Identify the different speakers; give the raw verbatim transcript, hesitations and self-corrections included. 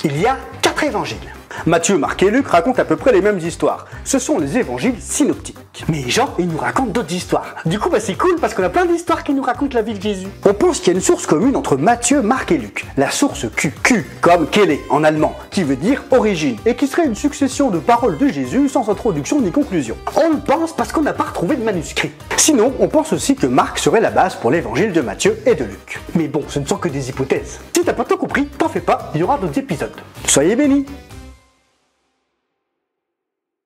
Speaker 1: Il y a quatre évangiles. Matthieu, Marc et Luc racontent à peu près les mêmes histoires. Ce sont les évangiles synoptiques. Mais Jean, il nous raconte d'autres histoires. Du coup, bah c'est cool parce qu'on a plein d'histoires qui nous racontent la vie de Jésus. On pense qu'il y a une source commune entre Matthieu, Marc et Luc. La source Q. Q comme Quelle en allemand, qui veut dire origine, et qui serait une succession de paroles de Jésus sans introduction ni conclusion. On le pense parce qu'on n'a pas retrouvé de manuscrit. Sinon, on pense aussi que Marc serait la base pour l'évangile de Matthieu et de Luc. Mais bon, ce ne sont que des hypothèses. Si t'as pas tout compris, t'en fais pas, il y aura d'autres épisodes. Soyez bénis!